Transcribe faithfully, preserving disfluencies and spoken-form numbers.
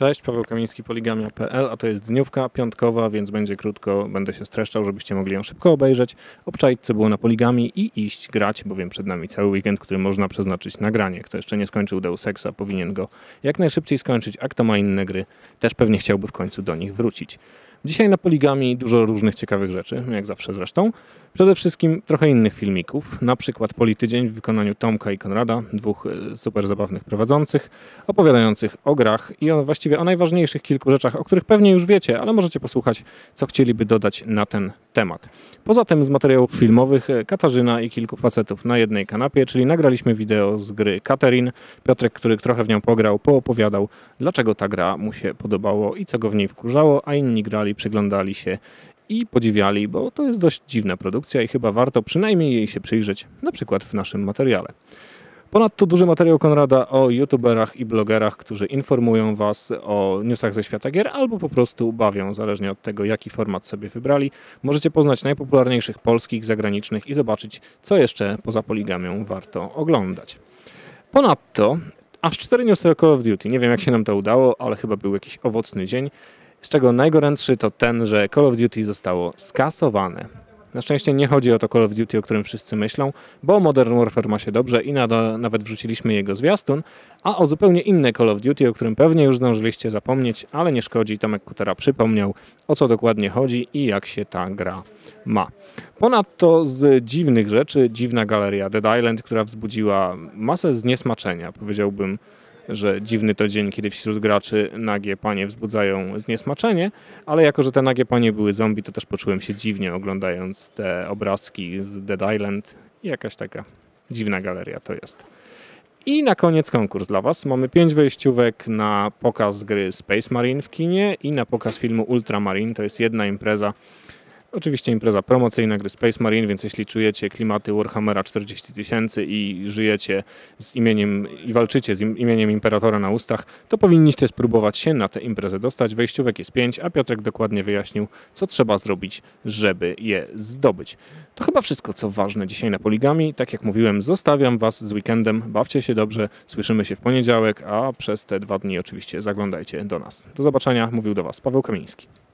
Cześć, Paweł Kamiński, poligamia kropka pe el, a to jest dniówka piątkowa, więc będzie krótko, będę się streszczał, żebyście mogli ją szybko obejrzeć, obczaić co było na Poligami i iść grać, bowiem przed nami cały weekend, który można przeznaczyć na granie. Kto jeszcze nie skończył Deus Exa, powinien go jak najszybciej skończyć, a kto ma inne gry, też pewnie chciałby w końcu do nich wrócić. Dzisiaj na Poligami dużo różnych ciekawych rzeczy, jak zawsze zresztą. Przede wszystkim trochę innych filmików, na przykład Politydzień w wykonaniu Tomka i Konrada, dwóch super zabawnych prowadzących, opowiadających o grach i o właściwie o najważniejszych kilku rzeczach, o których pewnie już wiecie, ale możecie posłuchać, co chcieliby dodać na ten temat. Poza tym z materiałów filmowych Katarzyna i kilku facetów na jednej kanapie, czyli nagraliśmy wideo z gry Catherine. Piotrek, który trochę w nią pograł, poopowiadał, dlaczego ta gra mu się podobało i co go w niej wkurzało, a inni grali, przyglądali się i podziwiali, bo to jest dość dziwna produkcja i chyba warto przynajmniej jej się przyjrzeć, na przykład w naszym materiale. Ponadto duży materiał Konrada o youtuberach i blogerach, którzy informują was o newsach ze świata gier albo po prostu bawią, zależnie od tego, jaki format sobie wybrali. Możecie poznać najpopularniejszych polskich, zagranicznych i zobaczyć, co jeszcze poza Poligamią warto oglądać. Ponadto aż cztery newsy o Call of Duty. Nie wiem, jak się nam to udało, ale chyba był jakiś owocny dzień. Z czego najgorętszy to ten, że Call of Duty zostało skasowane. Na szczęście nie chodzi o to Call of Duty, o którym wszyscy myślą, bo Modern Warfare ma się dobrze i nada, nawet wrzuciliśmy jego zwiastun, a o zupełnie inne Call of Duty, o którym pewnie już zdążyliście zapomnieć, ale nie szkodzi, Tomek Kutera przypomniał, o co dokładnie chodzi i jak się ta gra ma. Ponadto z dziwnych rzeczy, dziwna galeria Dead Island, która wzbudziła masę zniesmaczenia, powiedziałbym, że dziwny to dzień, kiedy wśród graczy nagie panie wzbudzają zniesmaczenie, ale jako, że te nagie panie były zombie, to też poczułem się dziwnie oglądając te obrazki z Dead Island i jakaś taka dziwna galeria to jest. I na koniec konkurs dla was. Mamy pięć wejściówek na pokaz gry Space Marine w kinie i na pokaz filmu Ultramarine. To jest jedna impreza. Oczywiście impreza promocyjna gry Space Marine, więc jeśli czujecie klimaty Warhammera czterdzieści tysięcy i żyjecie z imieniem i walczycie z imieniem Imperatora na ustach, to powinniście spróbować się na tę imprezę dostać. Wejściówek jest pięć, a Piotrek dokładnie wyjaśnił, co trzeba zrobić, żeby je zdobyć. To chyba wszystko, co ważne dzisiaj na Poligami. Tak jak mówiłem, zostawiam was z weekendem. Bawcie się dobrze, słyszymy się w poniedziałek, a przez te dwa dni oczywiście zaglądajcie do nas. Do zobaczenia, mówił do was Paweł Kamiński.